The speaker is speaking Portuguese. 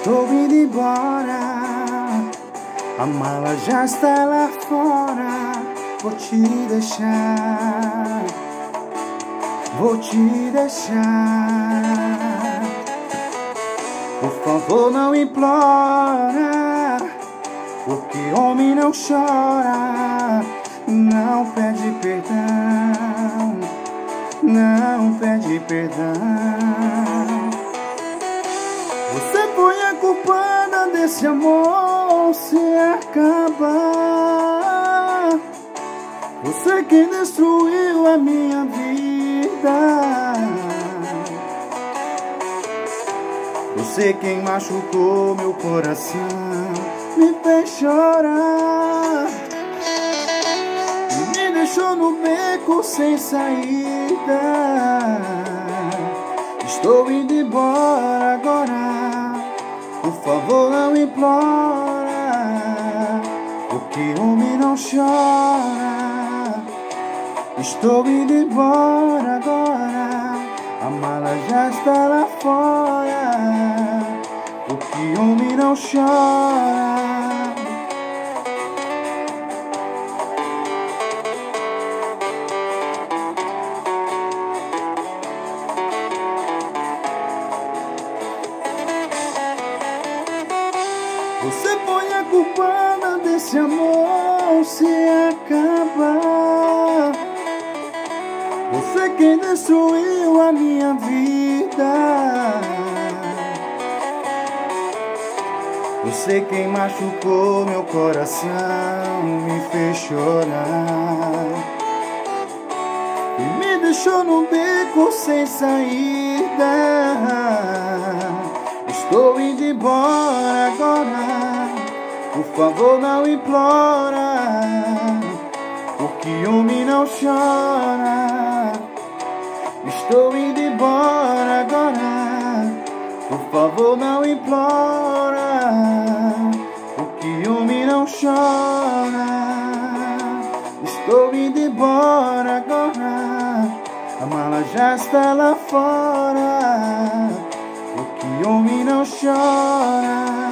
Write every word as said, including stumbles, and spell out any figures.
Estou indo embora, a mala já está lá fora. Vou te deixar, vou te deixar. Por favor, não implora, porque homem não chora. Não pede perdão, não pede perdão. Você foi a culpada desse amor se acabar. Você quem destruiu a minha vida. Você quem machucou meu coração, me fez chorar e me deixou no beco sem saída. Estou indo embora agora, por favor não implora, porque homem não chora. Estou indo embora agora, a mala já está lá fora, porque homem não chora. Você foi a culpada desse amor se acabar. Você quem destruiu a minha vida. Você quem machucou meu coração, me fez chorar e me deixou no beco sem saída. Estou indo embora agora, por favor não implora, porque homem não chora. Estou indo embora agora, por favor não implora, porque homem não chora. Estou indo embora agora, a mala já está lá fora, porque homem não chora.